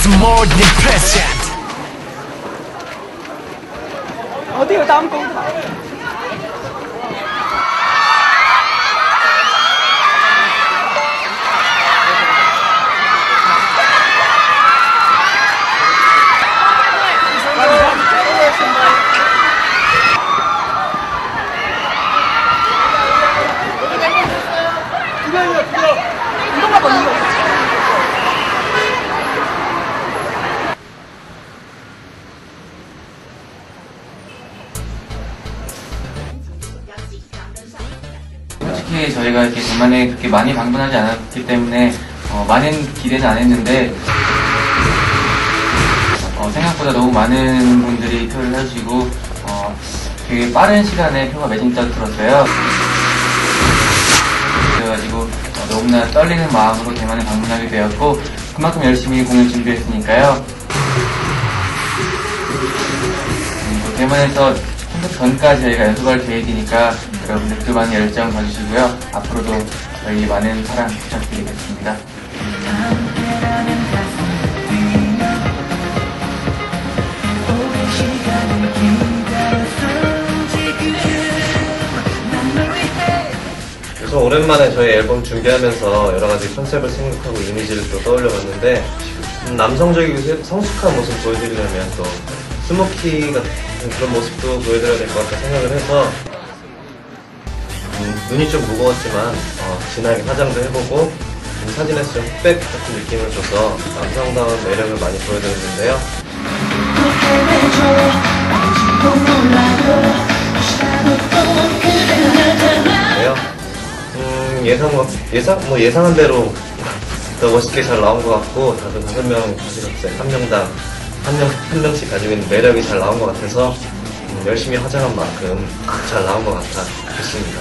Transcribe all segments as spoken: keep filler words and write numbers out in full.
more than present. 어디요? 다음 곡. 이건가 봐, 이거. 솔직히 저희가 이렇게 대만에 그렇게 많이 방문하지 않았기 때문에 어, 많은 기대는 안 했는데 어, 생각보다 너무 많은 분들이 표를 해주시고 어, 되게 빠른 시간에 표가 매진다 들었어요. 그래가지고 어, 너무나 떨리는 마음으로 대만에 방문하게 되었고 그만큼 열심히 공연 준비했으니까요. 음, 또 대만에서 콘서트 전까지 저희가 연습할 계획이니까 여러분들도 많은 열정 봐주시고요. 앞으로도 저희 많은 사랑 부탁드리겠습니다. 그래서 오랜만에 저희 앨범 준비하면서 여러가지 컨셉을 생각하고 이미지를 또 떠올려봤는데 음, 남성적이고 성숙한 모습 보여드리려면 또 스모키 같은 그런 모습도 보여드려야 될 것 같다 생각을 해서 음, 눈이 좀 무거웠지만 어, 진하게 화장도 해보고 음, 사진에서 좀 흑백 같은 느낌을 줘서 남성다운 매력을 많이 보여드렸는데요. 음, 예상 뭐 예상 뭐 예상한 대로 더 멋있게 잘 나온 것 같고 다들 다섯 명 가지고 한 명당 한 명 한 명씩 가지고 있는 매력이 잘 나온 것 같아서 음, 열심히 화장한 만큼 잘 나온 것 같아 좋습니다.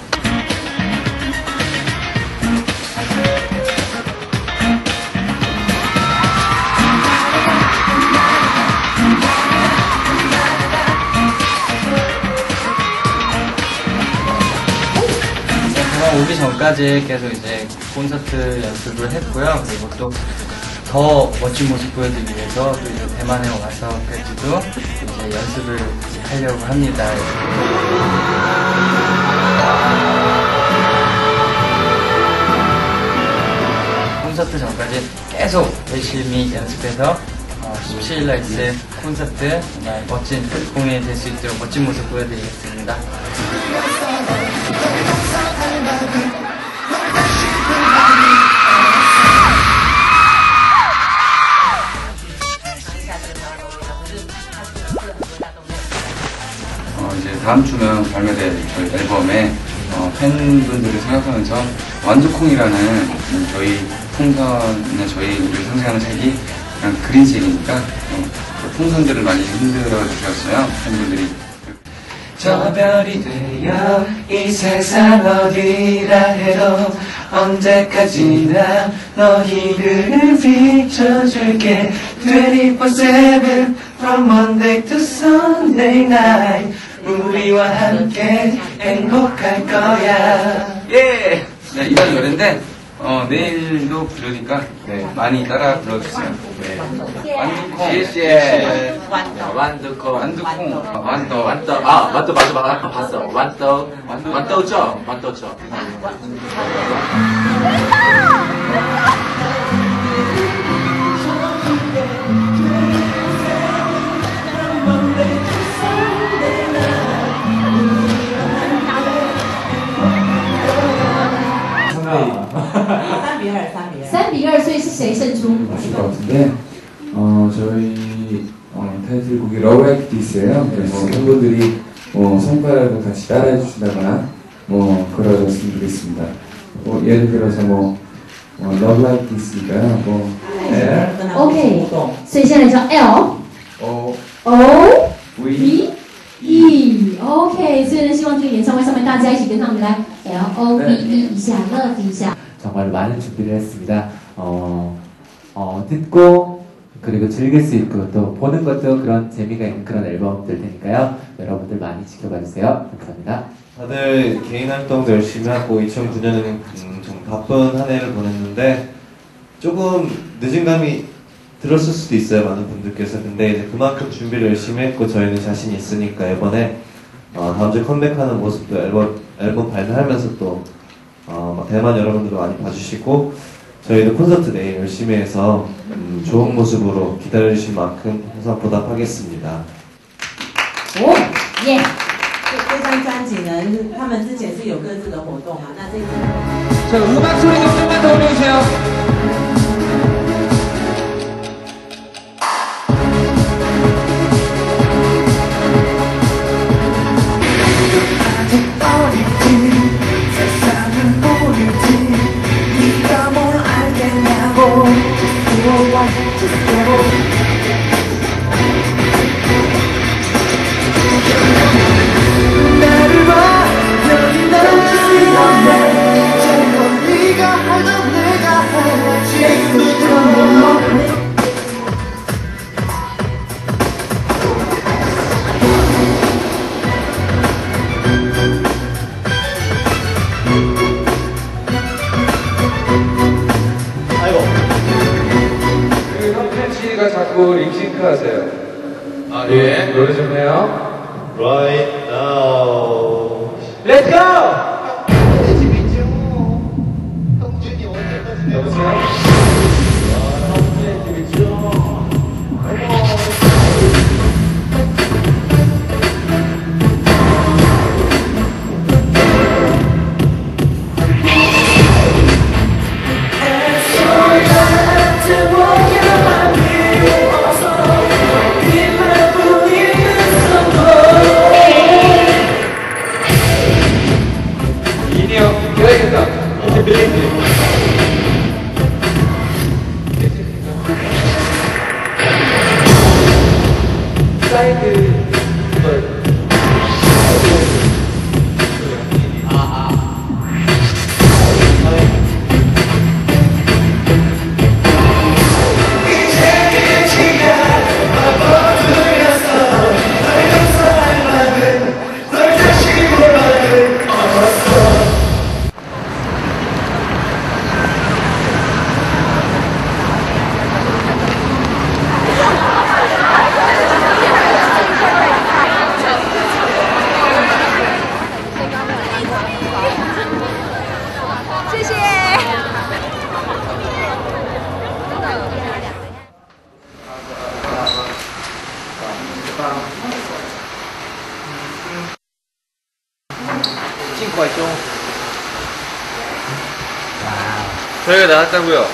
오기 전까지 계속 이제 콘서트 연습을 했고요. 그리고 또 더 멋진 모습 보여드리기 위해서 또 이제 대만에 와서까지도 이제 연습을 하려고 합니다. 콘서트 전까지 계속 열심히 연습해서 어, 십칠 일 날 있을 콘서트 정말 멋진 공연이 될 수 있도록 멋진 모습 보여드리겠습니다. 어, 이제 다음 주면 발매될 저희 앨범에 어, 팬분들을 생각하면서 완두콩이라는 저희 풍선의 저희를 상징하는 색이 그냥 그린색이니까 어, 그 풍선들을 많이 흔들어 주셨어요. 팬분들이. 저 별이 되어 이 세상 어디라 해도 언제까지나 너희를 비춰줄게. 이십사 세븐 from Monday to Sunday night 우리와 함께 행복할 거야. 예! 네, 이런 노래인데 어, 내일도 부르니까 네, 많이 따라 불러주세요. 네. 완두콩. 시시해. 완두콩. 완두콩. 완도. 완도. 아, 완도 맞아, 맞아. 아까 봤어. 완도. 완도. 완도죠? 완도죠. 삼比二，所以是谁胜出？ 아실 것 같은데, 어, 저희 어, 타이틀곡이 Love Like This예요. 그래서 팬분들이 뭐 손가락을 같이 따라해 주시다거나 뭐 그러셨으면 좋겠습니다. 뭐 예를 들어서 뭐, 뭐 Love Like This니까요. 뭐 L, OK， 所以现在叫 L O, O V, E OK， 所以呢，希望这个演唱会上面大家一起跟他们来 L O V E一下 ，love 一下。 정말 많은 준비를 했습니다. 어, 어, 듣고 그리고 즐길 수 있고 또 보는 것도 그런 재미가 있는 그런 앨범 될 테니까요. 여러분들 많이 지켜봐 주세요. 감사합니다. 다들 개인 활동도 열심히 하고 이천구 년에는 음, 좀 바쁜 한 해를 보냈는데 조금 늦은 감이 들었을 수도 있어요, 많은 분들께서. 근데 이제 그만큼 준비를 열심히 했고 저희는 자신이 있으니까 이번에 어, 다음 주에 컴백하는 모습도 앨범, 앨범 발매하면서 또 어, 대만 여러분들도 많이 봐주시고 저희도 콘서트 내일 열심히 해서 음, 좋은 모습으로 기다려주신 만큼 항상 보답하겠습니다. 哦，耶！ 这张专辑呢，他们之前是有各自的活动嘛，那这次。 자, 음악 소리 좀 좀만 더 올려주세요. 가 자꾸 립싱크 하세요. 아, 예. 노래 좀 해요. Right now. Let's go! 여보세요? 저희가 나왔다고요.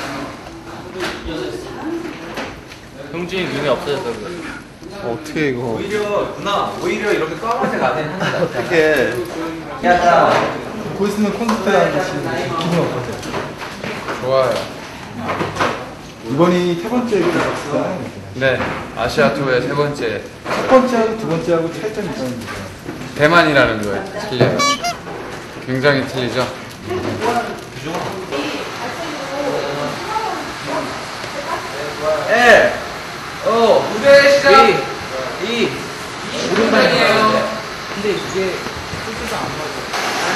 형준이 눈이 없어져서 그래. 어떻게 이거? 오히려 누나 오히려 이렇게 까만색 안에 한다. 어떻게? 야나 곧 있으면 콘서트 하는 거 지금 기분 어떠세요? 좋아요. 이번이 세 번째 콘서트잖아요. 네, 아시아 투어의 세 번째. 첫 번째하고 두 번째하고 차이점이 있었는데. 대만이라는 거에 틀려요. 굉장히 틀리죠. 예. 어, 무대 시작. 이. 오른발이에요. 근데 이게 소스가 안 맞아.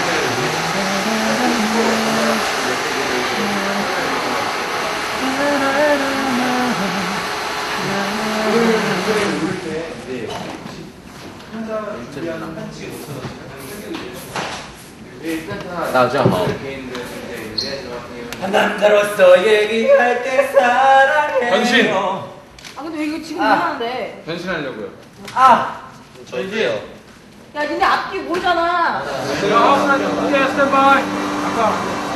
나죠. 남자로서 얘기할 때 사랑해. 변신. 아 근데 이거 지금 미안한데. 변신하려고요. 아, 저희요. 야 니네 앞뒤 모르잖아. 야, 스탠바이. 아까.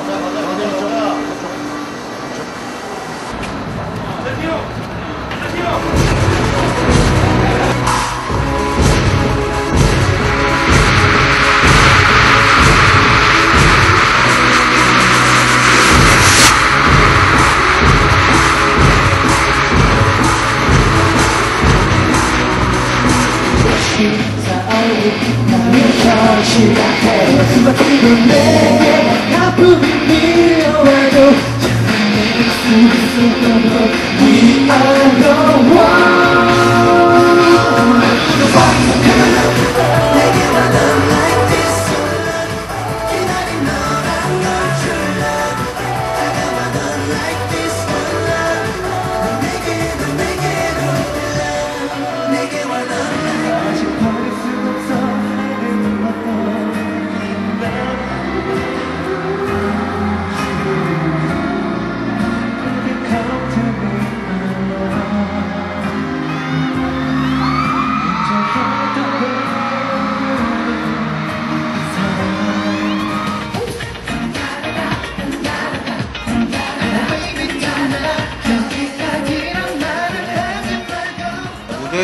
We are the one.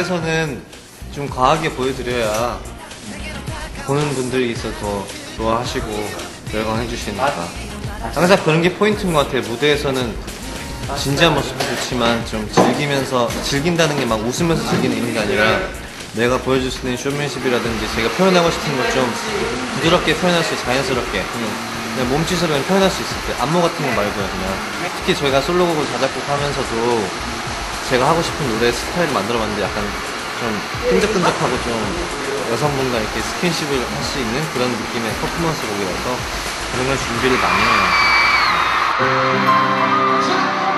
무대에서는 좀 과하게 보여드려야 보는 분들이 있어 더 좋아하시고 열광해 주시니까 항상 그런 게 포인트인 것 같아요. 무대에서는 진지한 모습도 좋지만 좀 즐기면서 즐긴다는 게 막 웃으면서 즐기는 의미가 아니라 내가 보여줄 수 있는 쇼맨십이라든지 제가 표현하고 싶은 걸 좀 부드럽게 표현할 수 있게 자연스럽게 그냥, 그냥 몸짓으로 그냥 표현할 수 있을 때 안무 같은 거 말고요. 그냥 특히 저희가 솔로곡을 자작곡 하면서도 제가 하고 싶은 노래 스타일을 만들어봤는데 약간 좀 끈적끈적하고 좀 여성분과 이렇게 스킨십을 할 수 있는 그런 느낌의 퍼포먼스 곡이라서 그런 걸 준비를 많이 해요.